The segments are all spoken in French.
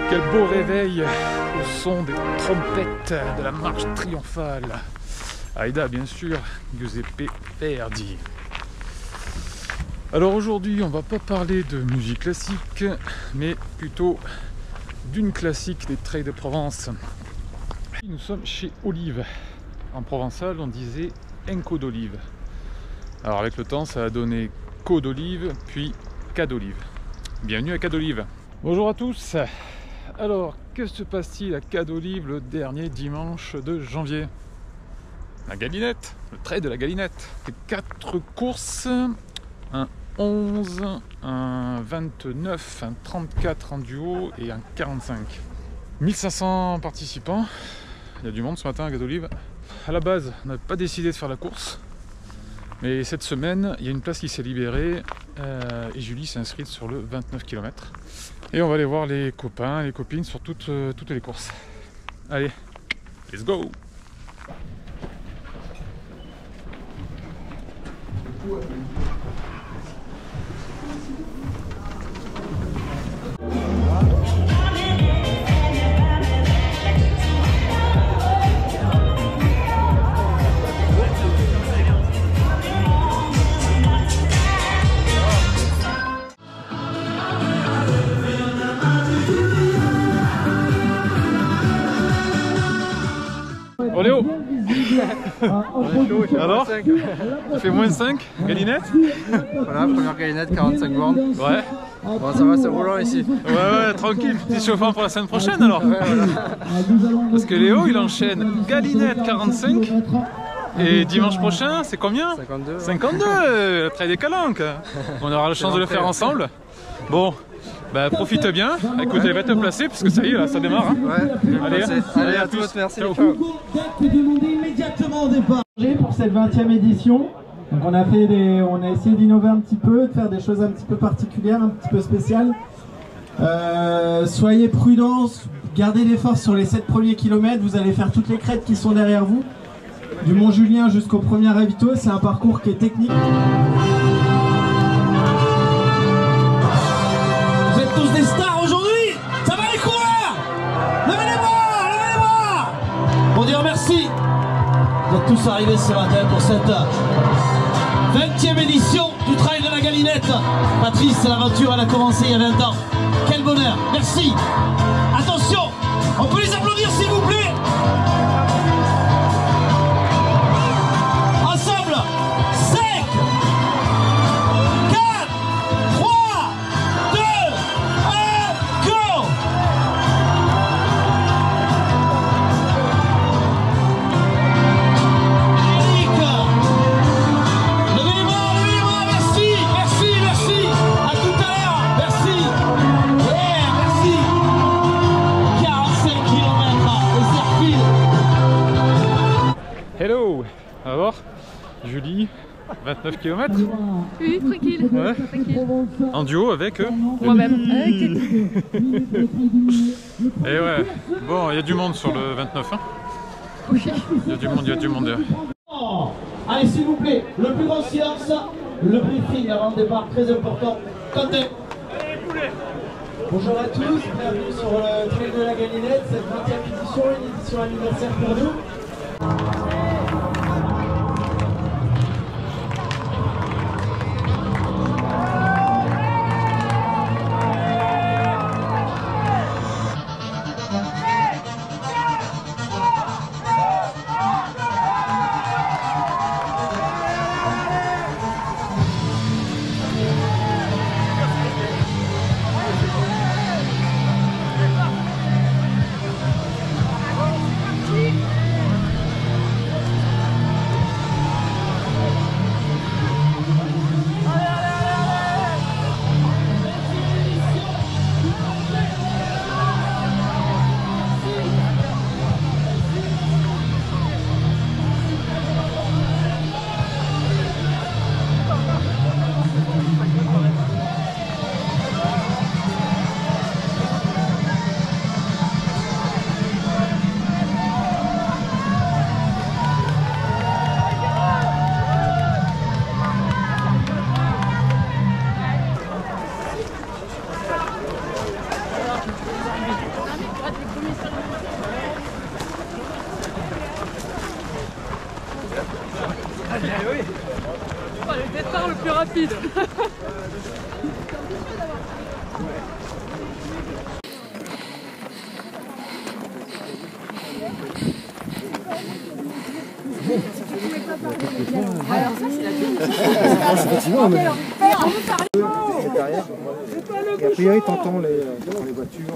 Quel beau réveil au son des trompettes de la marche triomphale. Aïda, bien sûr, Giuseppe Verdi. Alors aujourd'hui, on va pas parler de musique classique, mais plutôt d'une classique des trails de Provence. Nous sommes chez Olive. En provençal, on disait Enco d'olive. Alors avec le temps, ça a donné Co d'olive, puis Ca d'olive. Bienvenue à Ca d'olive. Bonjour à tous. Alors, que se passe-t-il à Ca d'olive le dernier dimanche de janvier? La Galinette, le trail de la Galinette. 4 courses, un 11, un 29, un 34 en duo et un 45. 1500 participants. Il y a du monde ce matin à Ca d'olive. À la base, on n'avait pas décidé de faire la course. Mais cette semaine, il y a une place qui s'est libérée et Julie s'est inscrite sur le 29 km. Et on va aller voir les copains, les copines sur toutes les courses. Allez, let's go! Oh Léo. Alors, ça fait moins 5, Galinette. Voilà, première Galinette, 45 bornes. Ouais. Bon, ça va, c'est roulant ici. Ouais, tranquille, petit chauffant pour la semaine prochaine alors. Ouais, voilà. Parce que Léo, il enchaîne Galinette 45. Et dimanche prochain, c'est combien? 52. 52, le trail des Calanques. On aura la chance de le faire ensemble. Bon, bah profite bien. Écoutez, va te placer parce que ça y est, là, ça démarre. Hein. Ouais, allez à tous, merci. Ciao. Immédiatement au départ. Pour cette 20e édition, donc on a essayé d'innover un petit peu, de faire des choses un petit peu particulières, un petit peu spéciales. Soyez prudents, gardez des forces sur les 7 premiers kilomètres, vous allez faire toutes les crêtes qui sont derrière vous. Du Mont Julien jusqu'au premier ravito, c'est un parcours qui est technique. Vous êtes tous des stars aujourd'hui. Ça va les coureurs? Levez les bras pour dire merci. Vous êtes tous arrivés ce matin pour cette 20e édition du Trail de la Galinette. Patrice, l'aventure elle a commencé il y a 20 ans. Quel bonheur, merci. Attention, on peut les applaudir s'il vous plaît. Ensemble, 5, 4, 3, 2, 1, go. Levez les bras, merci, merci, merci. À tout à l'heure, merci. Yeah, merci. 45 km de circuit. Hello. Alors, Julie, 29 km. Oui, tranquille. Ouais. Tranquille. En duo avec Moi-même. Et ouais, bon, il y a du monde sur le 29. Hein. Oui. Il y a du monde. Allez, s'il vous plaît, le plus grand silence, le briefing avant le départ, très important. Comptez. Bonjour à tous, bienvenue sur le Trail de la Galinette, cette 20e édition, une édition anniversaire pour nous. Oh, le départ le plus rapide. Alors ça c'est la Et a priori, t'entends les voitures.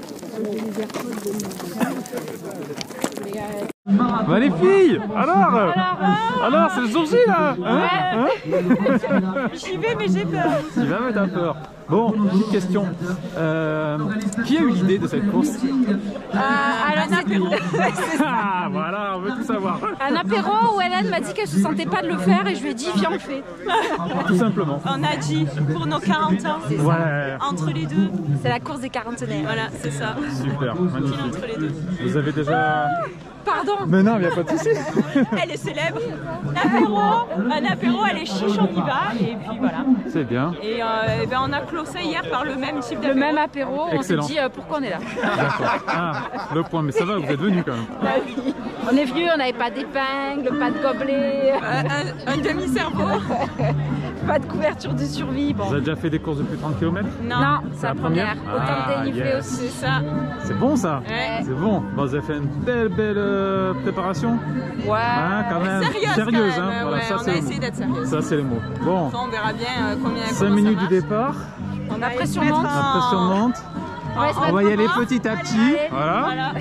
Bah les filles, alors c'est le jour J là, hein? J'y vais mais j'ai peur. Tu vas mais t'as peur. Bon, petite question. Qui a eu l'idée de cette course? Un apéro. Ah voilà, on veut tout savoir. Un apéro où Hélène m'a dit qu'elle se sentait pas de le faire et je lui ai dit viens on le fait. Tout simplement. On a dit pour nos 40 ans, Ouais. entre les deux. C'est la course des quarantenaires. Voilà, c'est ça. Super, magnifique. Entre les deux. Vous avez déjà... Pardon. Mais non, il n'y a pas de souci. Elle est célèbre. Un apéro, elle est chiche, on y va. Et puis voilà. C'est bien. Et ben on a closé hier par le même type Le d'apéro. même apéro, on s'est Excellent. dit pourquoi on est là. D'accord. Ah, le point, mais ça va, vous êtes venus quand même. On est venu, on n'avait pas d'épingle, pas de gobelet, Un demi-cerveau. pas de couverture de survie. Bon. Vous avez déjà fait des courses de plus de 30 km? Non, c'est la première. Ah, Autant de dénivelé yes. aussi. C'est ça. C'est bon ça? Ouais. C'est bon. Bon, vous avez fait une belle préparation? Ouais. Hein, quand même. Sérieuse quand Sérieuse, même. hein? Voilà, Ouais, ça on c'est a le essayé mot. d'être sérieuse. Ça c'est le mot. Bon, Enfin, on verra bien comment 5 minutes ça du marche. départ. On La pression monte. La pression monte. Ouais, On va y aller petit à petit. Allez. Voilà. Voilà.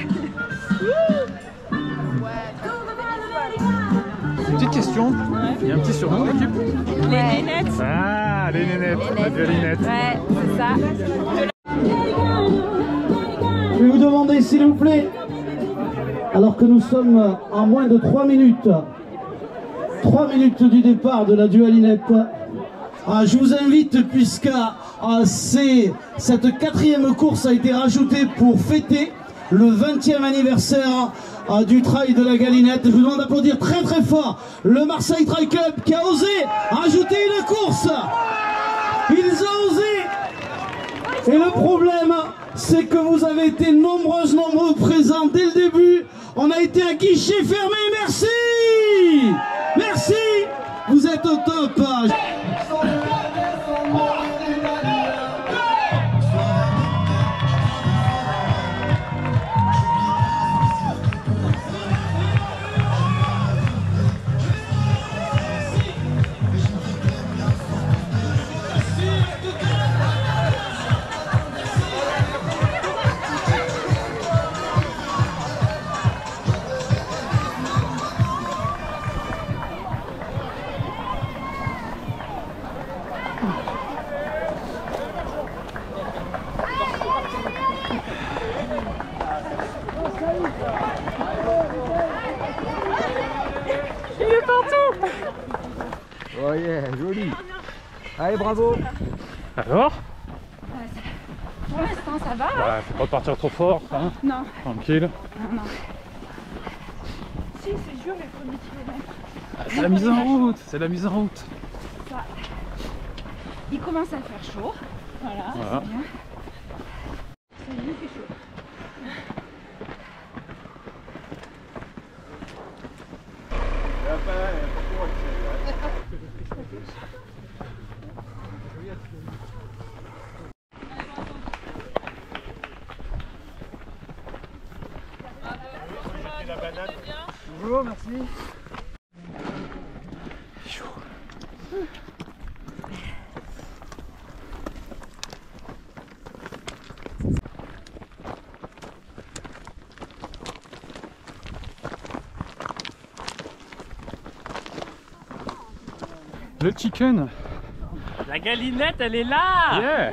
Une petite question. Il y a un petit surnom de l'équipe. Les nénettes. Ah, les nénettes. La violinette. Ouais, c'est ça. Je vais vous demander, s'il vous plaît, alors que nous sommes à moins de 3 minutes, 3 minutes du départ de la dualinette, je vous invite, puisque cette 4e course a été rajoutée pour fêter le 20e anniversaire du trail de la Galinette. Je vous demande d'applaudir très très fort le Marseille Trail Club qui a osé rajouter une course. Ils ont osé. Et le problème, c'est que vous avez été nombreux présents dès le début. On a été à guichet fermé. Merci. Merci. Vous êtes au top. Oh yeah, joli. Allez, bravo. Alors? Pour l'instant, ça va. Voilà, faut pas partir trop fort, hein? Non. Tranquille. Non. Si, c'est dur les premiers kilomètres. Ah, c'est la mise en route, c'est la mise en route. Ça. Il commence à faire chaud. Voilà. Voilà. C'est bien. Ça y est, il fait chaud. Bonjour, merci. Le chicken. La galinette, elle est là! Yeah.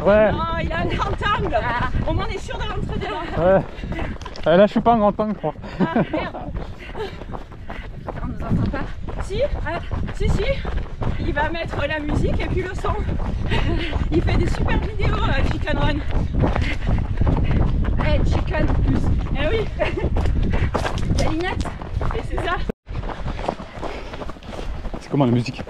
Ouais. Non, il a un grand angle. Au moins on est sûr de rentrer dedans. Ouais. Là je suis pas en grand angle, je crois. Ah merde. On nous entend pas. Si, si. Il va mettre la musique et puis le son. Il fait des super vidéos, Chicken Run. Eh, chicken plus. Eh oui. Galinette. Et c'est ça. C'est comment la musique?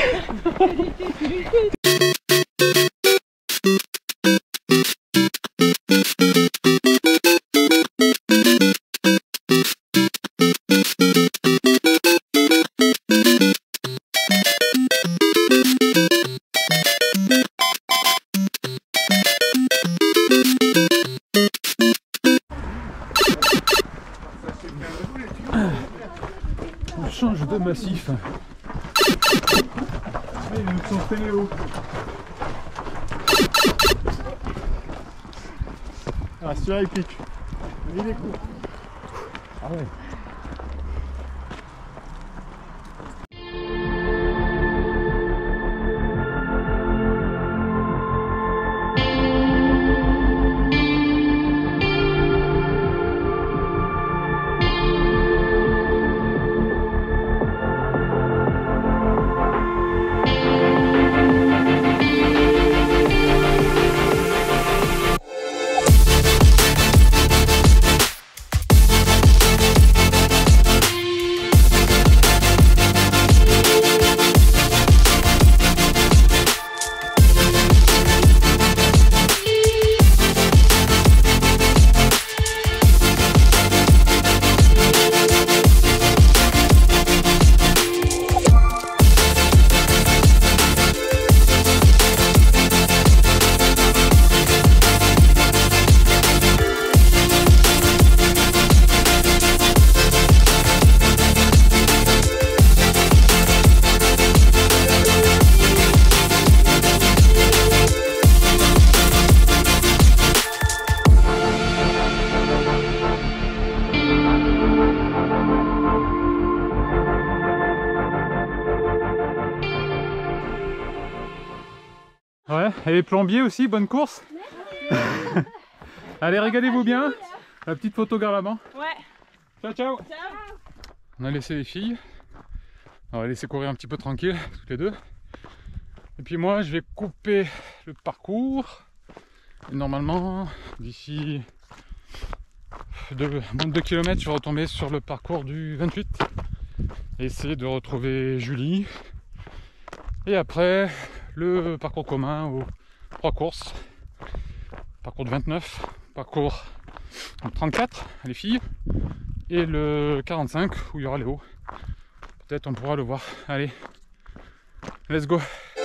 On change de massif. Ils nous sont téléo. Ah, celui-là il pique. Il est court. Ah ouais. Ouais, et les plombiers aussi, bonne course. Allez, régalez-vous bien. La petite photo garde la main. Ouais. Ciao, ciao. Ciao. On a laissé les filles. On va laisser courir un petit peu tranquille, toutes les deux. Et puis moi, je vais couper le parcours. Et normalement, d'ici 2 km, je vais retomber sur le parcours du 28. Et essayer de retrouver Julie. Et après, le parcours commun aux 3 courses. Parcours du 29, parcours du 34, les filles. Et le 45, où il y aura Léo. Peut-être on pourra le voir. Allez, let's go.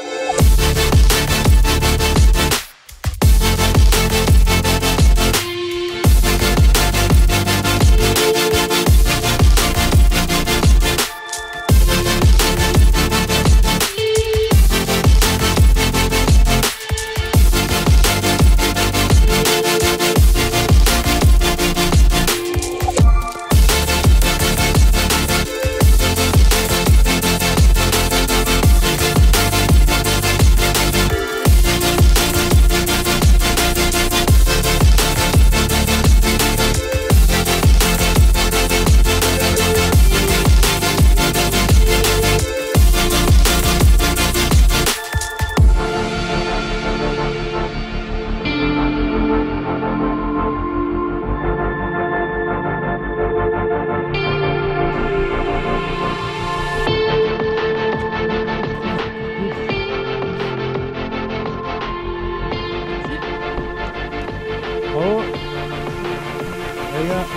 Oh, les gars.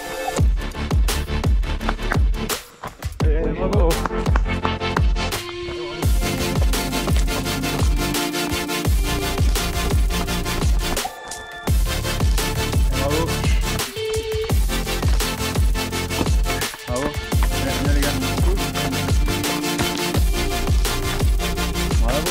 Bravo. Bravo. Bravo. Bien les gars. Bravo.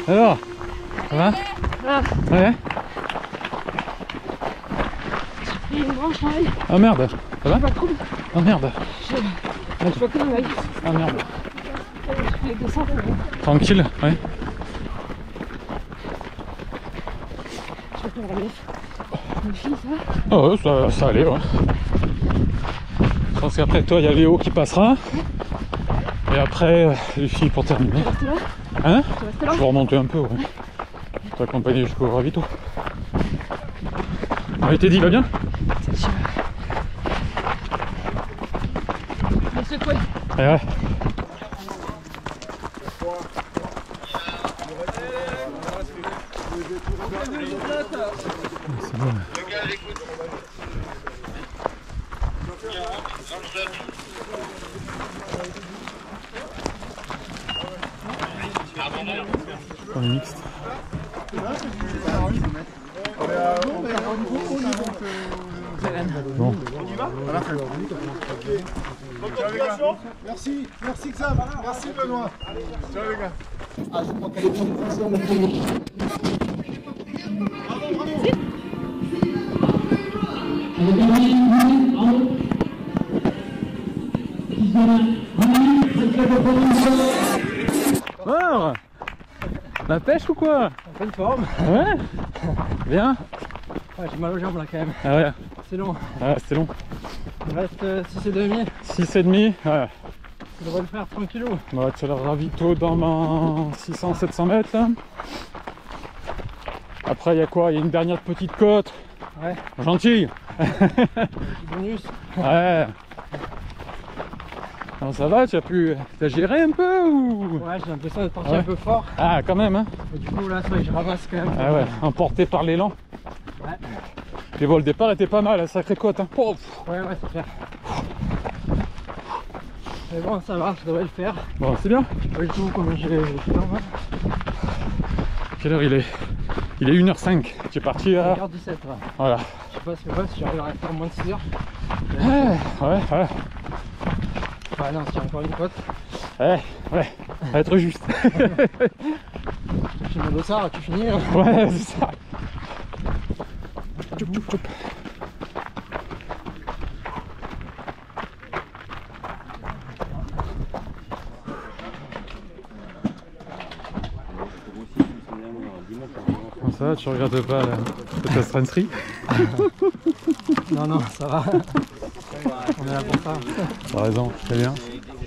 Alors, ça va? Ah. Ouais. J'ai pris une branche en haut. Ah merde, ça va? Pas trop. Ah merde. Je vois que l'œil. Ah merde. Les 200. Tranquille, ouais. Je vais faire la nef. Une fille, ça va? Oh, ça allait, ouais. Je pense qu'après toi, il y a Léo qui passera. Et après, les filles pour terminer. Tu restes là? Hein? Tu restes là? Je vais remonter un peu, ouais. T'accompagner jusqu'au ravito. Ouais, Teddy, il va bien? Mais secouer. Eh ouais. C'est bon. On est mixte. Bon. Merci, merci Xam, merci Benoît. Ciao les gars. Ah, je crois qu'elle est bonne. Alors, la pêche ou quoi? En pleine forme. Ouais. Bien. Ouais, j'ai mal aux jambes là quand même. Ah ouais. C'est long. Ah, c'était long. Il me reste 6,5. 6,5. Ouais. Je devrais le faire tranquillou. Bon, tu as le ravito dans ma 600-700 mètres là. Après, il y a quoi? Il y a une dernière petite côte. Ouais. Gentille. Petit bonus. Ouais. Alors ça va, tu as pu géré un peu ou? Ouais, j'ai l'impression d'être parti Ouais. un peu fort. Ah, quand même, hein. Et du coup là, c'est vrai que je ramasse quand même. Ah ouais, emporté par l'élan. Ouais. Les vols départ étaient pas mal, sacrée côte. Hein. Oh, pff. Ouais, c'est clair. Mais bon, ça va, ça devrait le faire. Bon, c'est bien. Je sais pas du tout combien j'ai fait en main. Quelle heure il est? Il est 1h05. Tu es parti à... 5h17, ouais. Voilà. Je sais pas si j'arrive à faire moins de 6 heures. Ouais. Ouais, non, s'il y a encore une côte. Ouais, ça va être juste. Tu finis le dossard, tu finis. Hein. Ouais, c'est ça. Tchoup, tchoup, tchoup. Comment ça va, tu regardes pas ta transri? Non, non, ça va. On est là pour ça. T'as raison, très bien.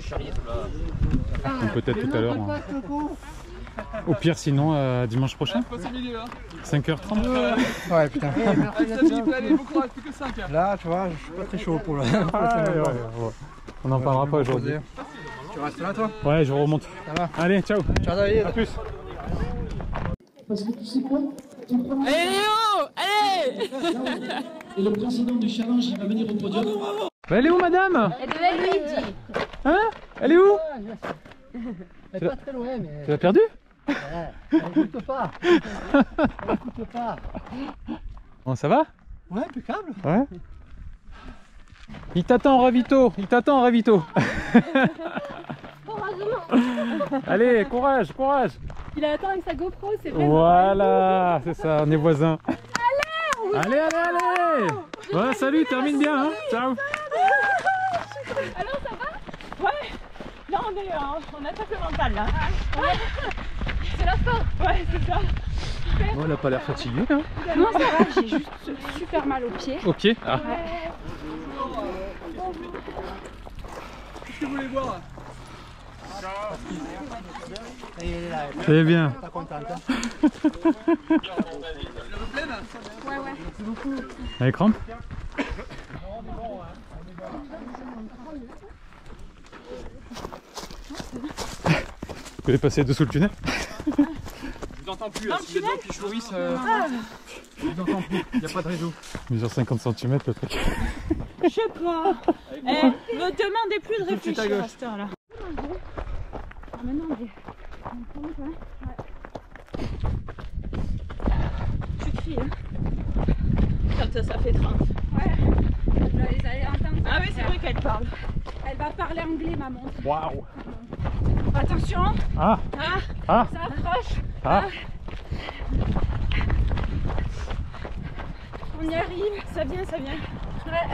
Donc peut-être tout à l'heure. Au pire, sinon, dimanche prochain 5h30. Ouais, putain. Allez, bon courage, plus que 5. Là, tu vois, je suis pas très chaud pour le. On n'en parlera pas aujourd'hui. Tu restes là, toi? Ouais, je remonte. Ça va. Allez, ciao. Ciao, David. A plus. Parce que tu sais quoi? Allez Léo! Allez! Et le président du challenge, il va venir au podium. Elle est où, madame? Elle devait Luigi. Hein? Elle est où? Elle est pas très loin, mais. Tu l'as perdue? Elle écoute pas. Elle écoute pas. Bon, ça va? Ouais, impeccable. Ouais. Il t'attend en ravito. Allez, courage. Il attend avec sa GoPro, c'est vrai. Voilà, c'est ça, on est voisins. Allez. Voilà, salut, termine bien, hein. Ciao. Alors ça va? Ouais. Là on est en attaque mentale là. Ouais. C'est la fin. Ouais, c'est ça. Oh, elle a pas l'air fatiguée, hein. Non, ça va, j'ai juste super mal aux pieds. Ok. Ah. Qu'est-ce que vous voulez boire? C'est bien. T'es contente, hein? Allez, crampe. Vous voulez passer dessous le tunnel? Je vous entends plus, si les gens qui chourissent, je vous entends plus, il n'y a pas de réseau. Mesure 50 cm le truc. Je sais pas. Eh, ne demandez plus de réfléchir à cette heure là. Maintenant, Tu cries hein. Quand ça fait 30. ouais, vous allez entendre. Ah oui, c'est vrai qu'elle parle. Elle va parler anglais, maman. Waouh. Attention. Ah. Ah, Ah. ça approche. Ah. On y arrive, ça vient, ça vient. Ouais.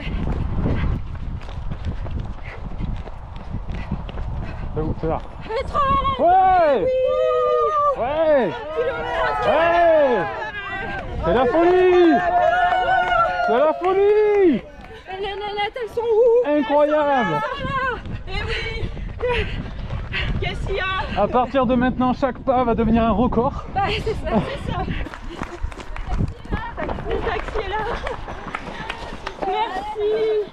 C'est où? C'est là. Ouais. Ouais. Ouais. Ouais. C'est la folie. C'est la folie. Les nanettes, elles sont où? Incroyable. Eh oui. Qu'est-ce qu'il y a? À partir de maintenant, chaque pas va devenir un record. Bah, c'est ça, c'est ça. Le taxi est là. Merci.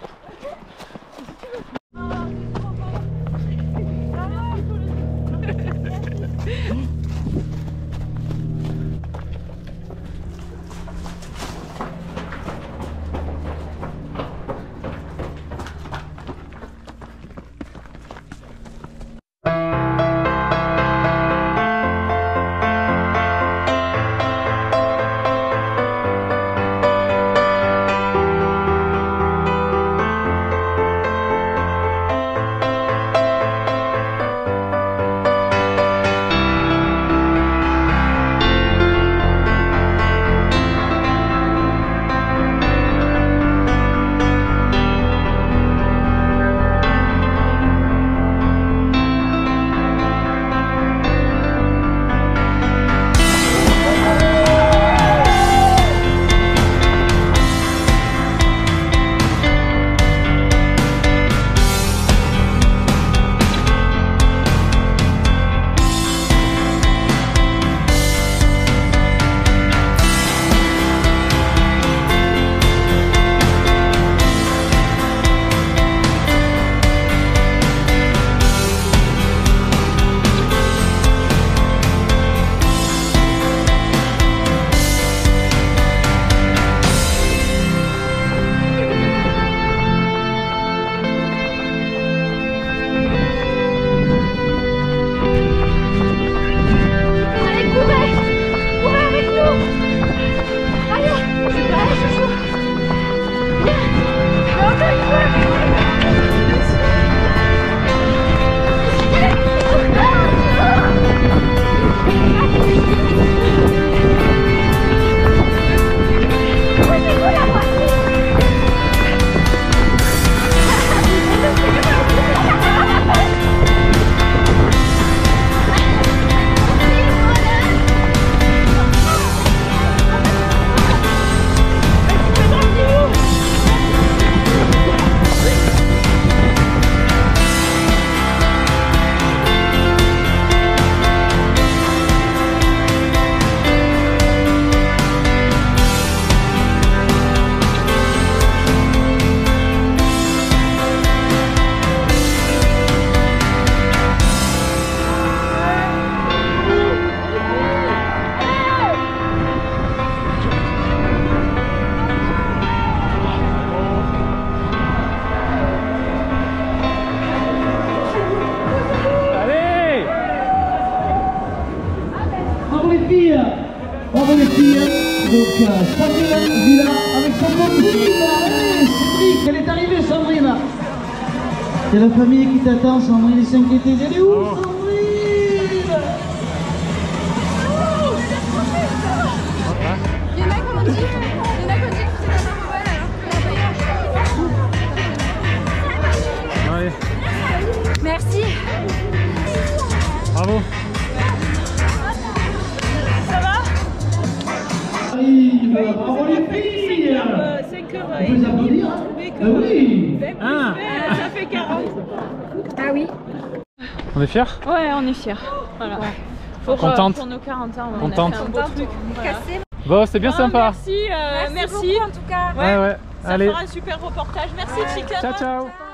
Bravo les filles. Donc Sandrine Villa avec son copine. Allez, Cédric, elle est arrivée Sandrine. C'est la famille qui t'attend, Sandrine, et s'inquiéter. Elle est où Sandrine? Il y en a qui ont dit que c'était la Marvel alors que Ouais. merci. Bravo. Bravo les filles. 5h30, On peut applaudir, hein? trouvé que Oui. 20 plus Ah. 20, ça fait 40. Ah oui. On est fiers? Ouais, on est fiers. Voilà. Contente. Pour nos 40 ans, Contente. on a fait un beau truc. Voilà. Bon, c'était bien sympa. Merci, merci. Beaucoup, en tout cas. Ouais, ouais. Ça Allez. fera un super reportage. Merci, Chicken. Ciao, ciao.